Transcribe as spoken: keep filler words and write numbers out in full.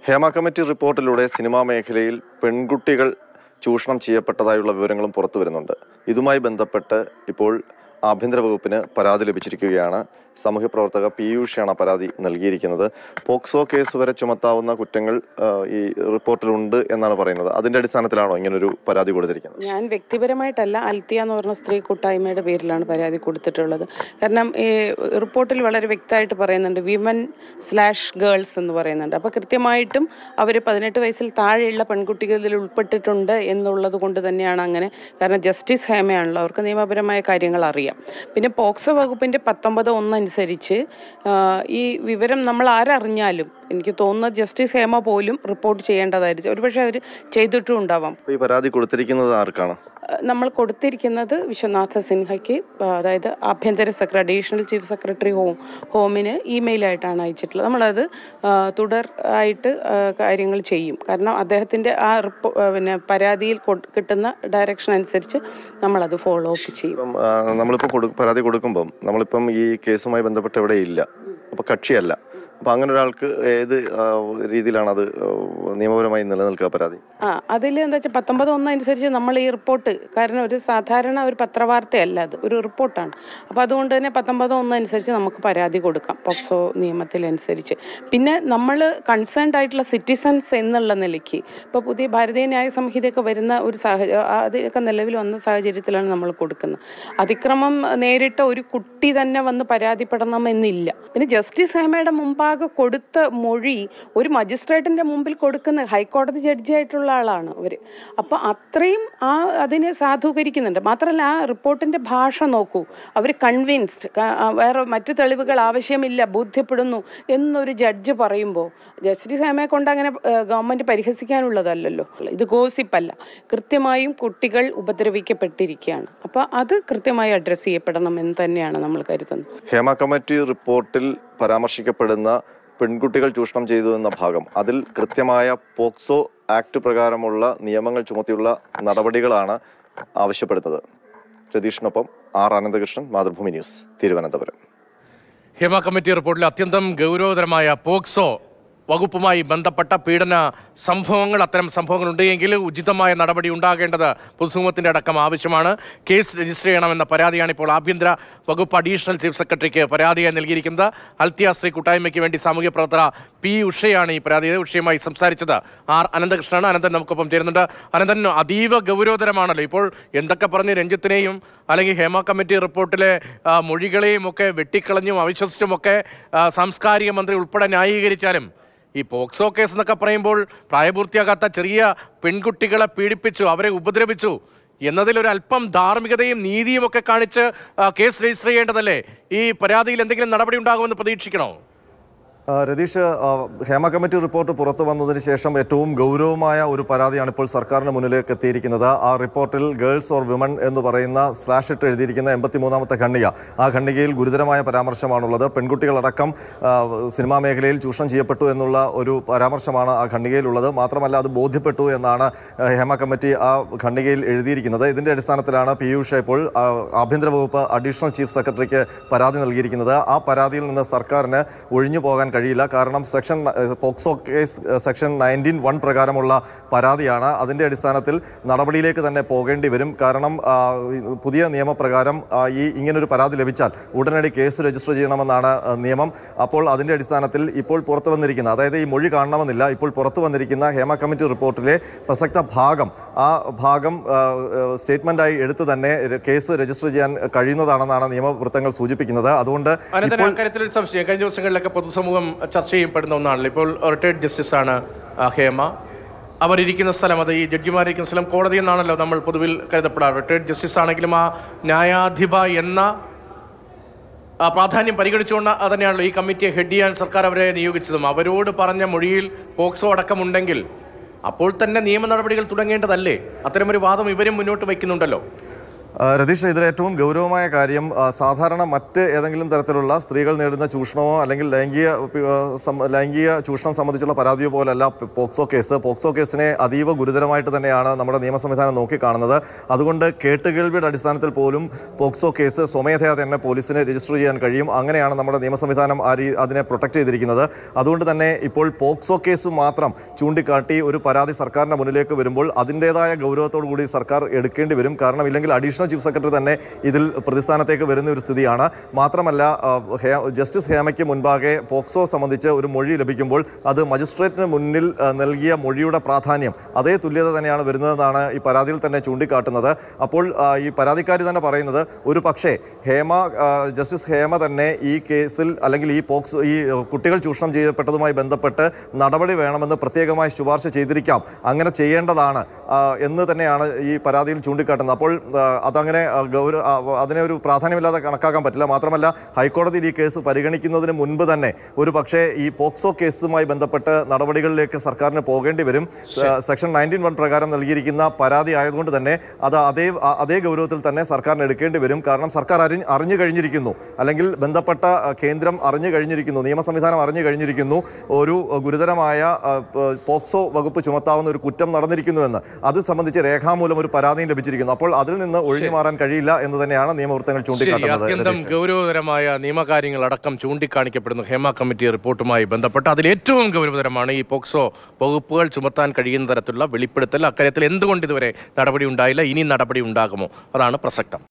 Hema committee റിപ്പോർട്ടിലൂടെ cinema മേഖലയിൽ പെൺകുട്ടികൾ ചൂഷണം ചെയ്യപ്പെട്ടതായുള്ള വിവരങ്ങളും പുറത്തു വരുന്നുണ്ട്. ഇതുമായി ബന്ധപ്പെട്ട് ഇപ്പോൾ ആഭ്യന്തര വകുപ്പിന് പരാതി ലഭിച്ചിരിക്കുകയാണ്. സാമൂഹ്യ പ്രവർത്തക പീയൂഷാണ് പരാതി നൽകിയിരിക്കുന്നത്. പോക്സോ കേസ് വരെ ചുമത്താവുന്ന കുറ്റങ്ങൾ ഈ റിപ്പോർട്ടിലുണ്ട് എന്നാണ് പറയുന്നത്. അതിന്റെ അടിസ്ഥാനത്തിലാണോ ഇങ്ങനൊരു പരാതി കൊടുത്തിരിക്കുന്നത്? ഞാൻ വ്യക്തിപരമായിട്ടല്ല, അൽത്തിയ എന്ന് പറഞ്ഞ സ്ത്രീ കൂട്ടായ്മയുടെ പേരിലാണ് പരാതി കൊടുത്തിട്ടുള്ളത്. കാരണം ഈ റിപ്പോർട്ടിൽ വളരെ വ്യക്തമായിട്ട് പറയുന്നുണ്ട് വിമൻ സ്ലാഷ് ഗേൾസ് എന്ന് പറയുന്നുണ്ട്. അപ്പോൾ കൃത്യമായിട്ടും അവർ പതിനെട്ട് വയസ്സിൽ താഴെയുള്ള പെൺകുട്ടികളിൽ ഉൾപ്പെട്ടിട്ടുണ്ട് എന്നുള്ളത് കൊണ്ട് തന്നെയാണ് അങ്ങനെ. കാരണം ജസ്റ്റിസ് ഹേമയാണല്ലോ, അവർക്ക് നിയമപരമായ കാര്യങ്ങൾ അറിയാം. പിന്നെ പോക്സോ വകുപ്പിൻ്റെ പത്തൊമ്പത് ഒന്ന് അനുസരിച്ച് ഈ വിവരം നമ്മൾ ആരറിഞ്ഞാലും എനിക്ക് തോന്നുന്നത് ജസ്റ്റിസ് ഹേമ പോലും റിപ്പോർട്ട് ചെയ്യേണ്ടതായിരിക്കും. ഒരുപക്ഷെ അവർ ചെയ്തിട്ടും ഉണ്ടാവാം. ഈ പരാതി കൊടുത്തിരിക്കുന്നത് ആർക്കാണ്? നമ്മൾ കൊടുത്തിരിക്കുന്നത് വിശ്വനാഥ സിൻഹയ്ക്ക്, അതായത് ആഭ്യന്തര secretary additional chief secretary home ഹോമിന് ഇമെയിലായിട്ടാണ് അയച്ചിട്ടുള്ളത്. നമ്മളത് തുടർ ആയിട്ട് കാര്യങ്ങൾ ചെയ്യും. കാരണം അദ്ദേഹത്തിൻ്റെ ആ റിപ്പോ പിന്നെ പരാതിയിൽ കിട്ടുന്ന ഡയറക്ഷൻ അനുസരിച്ച് നമ്മളത് ഫോളോ അപ്പ് ചെയ്യും. നമ്മളിപ്പോൾ പരാതി കൊടുക്കുമ്പം നമ്മളിപ്പം ഈ കേസുമായി ബന്ധപ്പെട്ട് ഇവിടെ ഇല്ല, അപ്പോൾ കക്ഷിയല്ല. അപ്പം അങ്ങനെ ഒരാൾക്ക് ഏത് രീതിയിലാണ് അത് നിയമപരമായി നിലനിൽക്കുക പരാതി? ആ അതിൽ എന്താ വെച്ചാൽ പത്തൊമ്പത് ഒന്ന് അനുസരിച്ച് നമ്മൾ ഈ റിപ്പോർട്ട്, കാരണം ഒരു സാധാരണ ഒരു പത്രവാർത്തയല്ല, അത് ഒരു റിപ്പോർട്ടാണ്. അപ്പോൾ അതുകൊണ്ട് തന്നെ പത്തൊമ്പത് ഒന്ന് അനുസരിച്ച് നമുക്ക് പരാതി കൊടുക്കാം പോക്സോ നിയമത്തിലനുസരിച്ച്. പിന്നെ നമ്മൾ കൺസേൺഡ് ആയിട്ടുള്ള സിറ്റിസൺസ് എന്നുള്ള നിലയ്ക്ക് ഇപ്പോൾ പുതിയ ഭാരതീയ ന്യായ സംഹിതയൊക്കെ വരുന്ന ഒരു സാഹചര്യം, അതൊക്കെ നിലവിൽ വന്ന സാഹചര്യത്തിലാണ് നമ്മൾ കൊടുക്കുന്നത്. അതിക്രമം നേരിട്ട ഒരു കുട്ടി തന്നെ വന്ന് പരാതിപ്പെടണമെന്നില്ല. പിന്നെ ജസ്റ്റിസ് ഹേമയുടെ മുമ്പാകെ കൊടുത്ത മൊഴി ഒരു മജിസ്ട്രേറ്റിന്റെ മുമ്പിൽ കൊടുക്കുന്ന ഹൈക്കോടതി ജഡ്ജിയായിട്ടുള്ള ആളാണ് അവർ. അപ്പോൾ അത്രയും ആ അതിനെ സാധൂകരിക്കുന്നുണ്ട്. മാത്രമല്ല ആ റിപ്പോർട്ടിന്റെ ഭാഷ നോക്കൂ, അവർ കൺവിൻസ്ഡ്, വേറെ മറ്റു തെളിവുകൾ ആവശ്യമില്ല, ബോധ്യപ്പെടുന്നു എന്നൊരു ജഡ്ജ് പറയുമ്പോൾ ജസ്റ്റിസ് ഹേമയെ കൊണ്ട് അങ്ങനെ ഗവൺമെന്റ് പരിഹസിക്കാനുള്ളതല്ലല്ലോ. ഇത് ഗോസിപ്പല്ല, കൃത്യമായും കുട്ടികൾ ഉപദ്രവിക്കപ്പെട്ടിരിക്കുകയാണ്. അപ്പോൾ അത് കൃത്യമായി അഡ്രസ്സ് ചെയ്യപ്പെടണം എന്ന് തന്നെയാണ് നമ്മൾ കരുതുന്നത്. ഹേമ കമ്മിറ്റി റിപ്പോർട്ടിൽ പരാമർശിക്കപ്പെടുന്ന പെൺകുട്ടികൾ ചൂഷണം ചെയ്തു എന്ന ഭാഗം, അതിൽ കൃത്യമായ പോക്സോ ആക്ട് പ്രകാരമുള്ള നിയമങ്ങൾ ചുമത്തിയുള്ള നടപടികളാണ് ആവശ്യപ്പെടുന്നത്. രതീഷിനൊപ്പം R Ananthakrishnan, Mathrubhumi news, Thiruvananthapuram. Hema committee റിപ്പോർട്ടിൽ അത്യന്തം ഗൗരവതരമായ പോക്സോ വകുപ്പുമായി ബന്ധപ്പെട്ട പീഡന സംഭവങ്ങൾ, അത്തരം സംഭവങ്ങൾ ഉണ്ടെങ്കിൽ ഉചിതമായ നടപടി ഉണ്ടാകേണ്ടത് പൊതുസമൂഹത്തിൻ്റെ അടക്കം ആവശ്യമാണ്. കേസ് രജിസ്റ്റർ ചെയ്യണമെന്ന പരാതിയാണ് ഇപ്പോൾ ആഭ്യന്തര വകുപ്പ് അഡീഷണൽ ചീഫ് സെക്രട്ടറിക്ക് പരാതിയായി നൽകിയിരിക്കുന്നത്. അൽത്തിയ സ്ത്രീ കൂട്ടായ്മയ്ക്ക് വേണ്ടി സാമൂഹ്യ പ്രവർത്തക പി ഉഷയാണ് ഈ പരാതി ഉഷയുമായി സംസാരിച്ചത്. ആർ അനന്തകൃഷ്ണനാണ്. അനന്തൻ നമുക്കൊപ്പം ചേരുന്നുണ്ട്. അനന്തൻ, അതീവ ഗൗരവതരമാണല്ലോ ഇപ്പോൾ എന്തൊക്കെ പറഞ്ഞ് രഞ്ജിത്തിനെയും അല്ലെങ്കിൽ ഹേമ കമ്മിറ്റി റിപ്പോർട്ടിലെ മൊഴികളെയും ഒക്കെ വെട്ടിക്കളഞ്ഞും അവിശ്വസിച്ചുമൊക്കെ സാംസ്കാരിക മന്ത്രി ഉൾപ്പെടെ ന്യായീകരിച്ചാലും ഈ പോക്സോ കേസ് എന്നൊക്കെ പറയുമ്പോൾ പ്രായപൂർത്തിയാകാത്ത ചെറിയ പെൺകുട്ടികളെ പീഡിപ്പിച്ചു, അവരെ ഉപദ്രവിച്ചു എന്നതിലൊരു അല്പം ധാർമ്മികതയും നീതിയും ഒക്കെ കാണിച്ച് കേസ് രജിസ്റ്റർ ചെയ്യേണ്ടതല്ലേ? ഈ പരാതിയിൽ എന്തെങ്കിലും നടപടി ഉണ്ടാകുമെന്ന് പ്രതീക്ഷിക്കണോ? രതീഷ്, ഹേമ കമ്മിറ്റി റിപ്പോർട്ട് പുറത്തു വന്നതിന് ശേഷം ഏറ്റവും ഗൗരവമായ ഒരു പരാതിയാണ് ഇപ്പോൾ സർക്കാരിന് മുന്നിലേക്ക് എത്തിയിരിക്കുന്നത്. ആ റിപ്പോർട്ടിൽ ഗേൾസ് ഓർ വിമൺ എന്ന് പറയുന്ന സ്ലാഷ് ഇട്ട് എഴുതിയിരിക്കുന്ന എൺപത്തി മൂന്നാമത്തെ ഖണ്ഡിക, ആ ഖണ്ഡികയിൽ ഗുരുതരമായ പരാമർശമാണുള്ളത്. പെൺകുട്ടികളടക്കം സിനിമാ മേഖലയിൽ ചൂഷണം ചെയ്യപ്പെട്ടു എന്നുള്ള ഒരു പരാമർശമാണ് ആ ഖണ്ഡികയിലുള്ളത്. മാത്രമല്ല അത് ബോധ്യപ്പെട്ടു എന്നാണ് ഹേമ കമ്മിറ്റി ആ ഖണ്ഡികയിൽ എഴുതിയിരിക്കുന്നത്. ഇതിൻ്റെ അടിസ്ഥാനത്തിലാണ് പീയൂഷ് ഇപ്പോൾ ആഭ്യന്തര വകുപ്പ് അഡീഷണൽ ചീഫ് സെക്രട്ടറിക്ക് പരാതി നൽകിയിരിക്കുന്നത്. ആ പരാതിയിൽ നിന്ന് സർക്കാരിന് ഒഴിഞ്ഞു പോകാൻ കഴിയില്ല. കാരണം section POCSO case section nineteen one പ്രകാരമുള്ള പരാതിയാണ്. അതിൻ്റെ അടിസ്ഥാനത്തിൽ നടപടിയിലേക്ക് തന്നെ പോകേണ്ടി വരും. കാരണം പുതിയ നിയമപ്രകാരം ഈ ഇങ്ങനൊരു പരാതി ലഭിച്ചാൽ ഉടനടി കേസ് രജിസ്റ്റർ ചെയ്യണമെന്നാണ് നിയമം. അപ്പോൾ അതിൻ്റെ അടിസ്ഥാനത്തിൽ ഇപ്പോൾ പുറത്തു വന്നിരിക്കുന്ന, അതായത് ഈ മൊഴി കാണണമെന്നില്ല, ഇപ്പോൾ പുറത്തു വന്നിരിക്കുന്ന ഹേമ കമ്മിറ്റി റിപ്പോർട്ടിലെ പ്രസക്ത ഭാഗം, ആ ഭാഗം സ്റ്റേറ്റ്മെന്റായി എടുത്ത് തന്നെ കേസ് രജിസ്റ്റർ ചെയ്യാൻ കഴിയുന്നതാണെന്നാണ് നിയമവൃത്തങ്ങൾ സൂചിപ്പിക്കുന്നത്. അതുകൊണ്ട് കഴിഞ്ഞ ദിവസങ്ങളിലൊക്കെ പൊതുസമൂഹം ചർച്ച ചെയ്യപ്പെടുന്ന ഒന്നാണല്ലോ. ഇപ്പോൾ റിട്ടയർഡ് ജസ്റ്റിസാണ് ഹേമ. അവരിയ്ക്കുന്ന സ്ഥലം, അത് ഈ ജഡ്ജിമാരിയ്ക്കുന്ന സ്ഥലം കോടതി എന്നാണല്ലോ നമ്മൾ പൊതുവിൽ കരുതപ്പെടാറ്. റിട്ടയർഡ് ജസ്റ്റിസ് ആണെങ്കിലും ആ ന്യായാധിപ എന്ന പ്രാധാന്യം പരിഗണിച്ചുകൊണ്ട് തന്നെയാണല്ലോ ഈ കമ്മിറ്റിയെ ഹെഡ് ചെയ്യാൻ സർക്കാർ അവരെ നിയോഗിച്ചതും. അവരോട് പറഞ്ഞ മൊഴിയിൽ പോക്സോ അടക്കമുണ്ടെങ്കിൽ അപ്പോൾ തന്നെ നിയമ നടപടികൾ തുടങ്ങേണ്ടതല്ലേ? അത്തരമൊരു വാദം ഇവരും മുന്നോട്ട് വയ്ക്കുന്നുണ്ടല്ലോ. ആ, രതീഷ്, ഇതിൽ ഏറ്റവും ഗൗരവമായ കാര്യം ആ, സാധാരണ മറ്റ് ഏതെങ്കിലും തരത്തിലുള്ള സ്ത്രീകൾ നേരിടുന്ന ചൂഷണമോ അല്ലെങ്കിൽ ലൈംഗിക ആ, സം- ലൈംഗിക ചൂഷണം സംബന്ധിച്ചുള്ള പരാതിയോ പോലല്ല പോക്സോ കേസ്. പോക്സോ കേസിനെ അതീവ ഗുരുതരമായിട്ട് തന്നെയാണ് നമ്മുടെ നിയമ സംവിധാനം നോക്കിക്കാണുന്നത്. അതുകൊണ്ട് കേട്ടുകേൾവിയുടെ അടിസ്ഥാനത്തിൽ പോലും പോക്സോ കേസ് സ്വമേധയാ തന്നെ പോലീസിന് രജിസ്റ്റർ ചെയ്യാൻ കഴിയും. അങ്ങനെയാണ് നമ്മുടെ നിയമ സംവിധാനം ആ രീ അതിനെ പ്രൊട്ടക്ട് ചെയ്തിരിക്കുന്നത്. അതുകൊണ്ട് തന്നെ ഇപ്പോൾ പോക്സോ കേസ് മാത്രം ചൂണ്ടിക്കാട്ടി ഒരു പരാതി സർക്കാരിൻ്റെ മുന്നിലേക്ക് വരുമ്പോൾ അതിൻ്റേതായ ഗൗരവത്തോടു കൂടി സർക്കാർ എടുക്കേണ്ടി വരും. കാരണം ഇല്ലെങ്കിൽ അഡീഷണൽ ചീഫ് സെക്രട്ടറി തന്നെ ഇതിൽ പ്രതിസ്ഥാനത്തേക്ക് വരുന്ന ഒരു സ്ഥിതിയാണ്. മാത്രമല്ല, ജസ്റ്റിസ് ഹേമയ്ക്ക് മുൻപാകെ പോക്സോ സംബന്ധിച്ച് ഒരു മൊഴി ലഭിക്കുമ്പോൾ അത് മജിസ്ട്രേറ്റിന് മുന്നിൽ നൽകിയ മൊഴിയുടെ പ്രാധാന്യം അതേ തുല്യത തന്നെയാണ് വരുന്നതെന്നാണ് ഈ പരാതിയിൽ തന്നെ ചൂണ്ടിക്കാട്ടുന്നത്. അപ്പോൾ ഈ പരാതിക്കാരി തന്നെ പറയുന്നത് ഒരു പക്ഷേ ഹേമ ജസ്റ്റിസ് ഹേമ തന്നെ ഈ കേസിൽ അല്ലെങ്കിൽ ഈ പോക്സോ ഈ കുട്ടികൾ ചൂഷണം ചെയ്യപ്പെട്ടതുമായി ബന്ധപ്പെട്ട് നടപടി വേണമെന്ന് പ്രത്യേകമായി ശുപാർശ ചെയ്തിരിക്കാം, അങ്ങനെ ചെയ്യേണ്ടതാണ് എന്ന് തന്നെയാണ് ഈ പരാതിയിൽ ചൂണ്ടിക്കാട്ടുന്നത്. അപ്പോൾ അതങ്ങനെ ഗൗരവ അതിനെ ഒരു പ്രാധാന്യമില്ലാതെ കണക്കാക്കാൻ പറ്റില്ല. മാത്രമല്ല, ഹൈക്കോടതിയിൽ ഈ കേസ് പരിഗണിക്കുന്നതിന് മുൻപ് തന്നെ ഒരു പക്ഷേ ഈ പോക്സോ കേസുമായി ബന്ധപ്പെട്ട് നടപടികളിലേക്ക് സർക്കാരിന് പോകേണ്ടി വരും. സെക്ഷൻ നയൻറ്റീൻ വൺ പ്രകാരം നൽകിയിരിക്കുന്ന പരാതി ആയതുകൊണ്ട് തന്നെ അത് അതേ അതേ ഗൗരവത്തിൽ തന്നെ സർക്കാരിന് എടുക്കേണ്ടി വരും. കാരണം സർക്കാർ അറിഞ്ഞ് അറിഞ്ഞു കഴിഞ്ഞിരിക്കുന്നു, അല്ലെങ്കിൽ ബന്ധപ്പെട്ട കേന്ദ്രം അറിഞ്ഞു കഴിഞ്ഞിരിക്കുന്നു, നിയമ സംവിധാനം അറിഞ്ഞു കഴിഞ്ഞിരിക്കുന്നു ഒരു ഗുരുതരമായ പോക്സോ വകുപ്പ് ചുമത്താവുന്ന ഒരു കുറ്റം നടന്നിരിക്കുന്നുവെന്ന്. അത് സംബന്ധിച്ച് രേഖാമൂലം ഒരു പരാതിയും ലഭിച്ചിരിക്കുന്നു. അപ്പോൾ അതിൽ നിന്ന് ഒഴിഞ്ഞു മാറാൻ കഴിയില്ല എന്ന് തന്നെയാണ് നിയമവൃത്തങ്ങൾ ചൂണ്ടിക്കാട്ടുന്നത്. അത്യന്തം ഗൗരവതരമായ നിയമകാര്യങ്ങൾ അടക്കം ചൂണ്ടിക്കാണിക്കപ്പെടുന്നു ഹേമ കമ്മിറ്റി റിപ്പോർട്ടുമായി ബന്ധപ്പെട്ട്. അതിൽ ഏറ്റവും ഗൗരവതരമാണ് ഈ പോക്സോ വകുപ്പുകൾ ചുമത്താൻ കഴിയുന്ന തരത്തിലുള്ള വെളിപ്പെടുത്തൽ. അക്കാര്യത്തിൽ എന്തുകൊണ്ട് ഇതുവരെ നടപടി ഉണ്ടായില്ല, ഇനി നടപടി ഉണ്ടാകുമോ, അതാണ് പ്രസക്തം.